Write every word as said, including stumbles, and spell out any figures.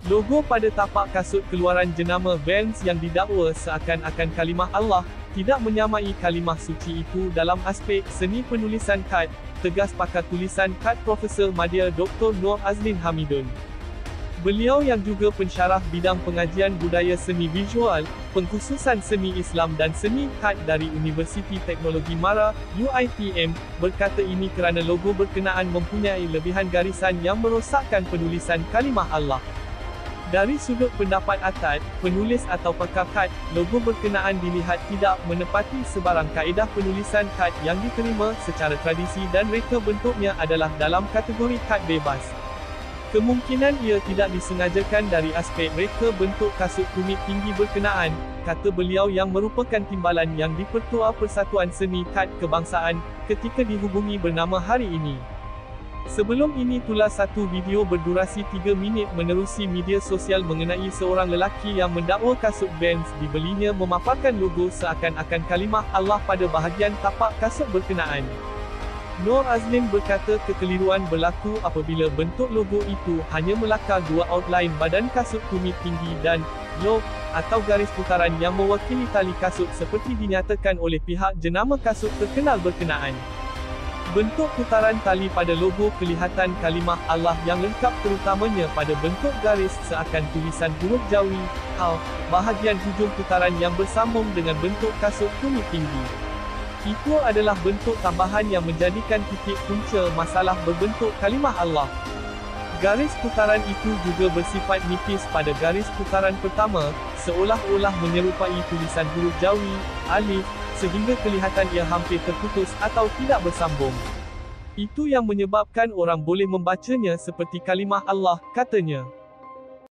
Logo pada tapak kasut keluaran jenama Vans yang didakwa seakan-akan kalimah Allah, tidak menyamai kalimah suci itu dalam aspek seni penulisan kad, tegas pakar tulisan kad Profesor Madya Doktor Noor Azlin Hamidun. Beliau yang juga pensyarah bidang pengajian budaya seni visual, pengkhususan seni Islam dan seni kad dari Universiti Teknologi Mara, U I T M, berkata ini kerana logo berkenaan mempunyai lebihan garisan yang merosakkan penulisan kalimah Allah. Dari sudut pendapat Atad, penulis atau pakar kad, logo berkenaan dilihat tidak menepati sebarang kaedah penulisan kad yang diterima secara tradisi dan reka bentuknya adalah dalam kategori kad bebas. Kemungkinan ia tidak disengajakan dari aspek reka bentuk kasut tumit tinggi berkenaan, kata beliau yang merupakan timbalan yang di-Pertua Persatuan Seni Kad Kebangsaan, ketika dihubungi bernama hari ini. Sebelum ini tulas satu video berdurasi tiga minit menerusi media sosial mengenai seorang lelaki yang mendakwa kasut Vans dibelinya memaparkan logo seakan-akan kalimah Allah pada bahagian tapak kasut berkenaan. Noor Azlin berkata kekeliruan berlaku apabila bentuk logo itu hanya melakar dua outline badan kasut tumit tinggi dan loop atau garis putaran yang mewakili tali kasut seperti dinyatakan oleh pihak jenama kasut terkenal berkenaan. Bentuk putaran tali pada logo kelihatan kalimah Allah yang lengkap terutamanya pada bentuk garis seakan tulisan huruf Jawi, Al, bahagian hujung putaran yang bersambung dengan bentuk kasut tumit tinggi. Itu adalah bentuk tambahan yang menjadikan titik punca masalah berbentuk kalimah Allah. Garis putaran itu juga bersifat nipis pada garis putaran pertama, seolah-olah menyerupai tulisan huruf Jawi, alif, sehingga kelihatan ia hampir terputus atau tidak bersambung. Itu yang menyebabkan orang boleh membacanya seperti kalimah Allah, katanya.